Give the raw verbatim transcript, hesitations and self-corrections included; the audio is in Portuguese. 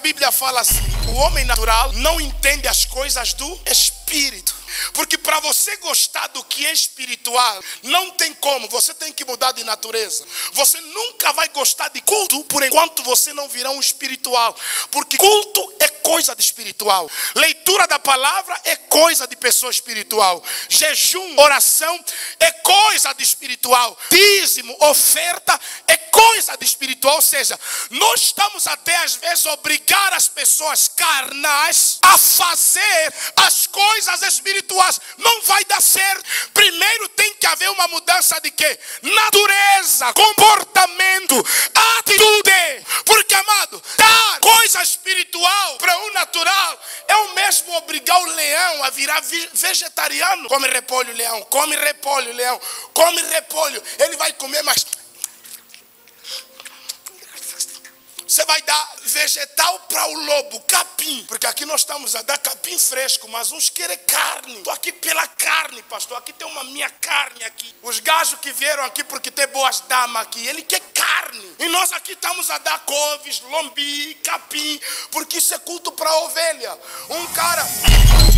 Bíblia fala assim: o homem natural não entende as coisas do Espírito. Porque para você gostar do que é espiritual, não tem como, você tem que mudar de natureza. Você nunca vai gostar de culto por enquanto você não virar um espiritual. Porque culto é coisa de espiritual. Leitura da palavra é coisa de pessoa espiritual. Jejum, oração é coisa de espiritual. Dízimo, oferta é coisa de espiritual. Ou seja, nós estamos até às vezes obrigar as pessoas carnais a fazer as coisas espirituais. Não vai dar certo. Primeiro tem que haver uma mudança de quê? Natureza, comportamento, atitude. Porque, amado, dar coisa espiritual para o natural é o mesmo obrigar o leão a virar vegetariano. Come repolho, leão. Come repolho, leão. Come repolho. Ele vai comer, mas você vai dar vegetal para o lobo, capim. Porque aqui nós estamos a dar capim fresco, mas uns querem carne. Estou aqui pela carne, pastor. Aqui tem uma minha carne aqui. Os gajos que vieram aqui porque tem boas damas aqui, ele quer carne. E nós aqui estamos a dar couves, lombi, capim, porque isso é culto para ovelha. Um cara...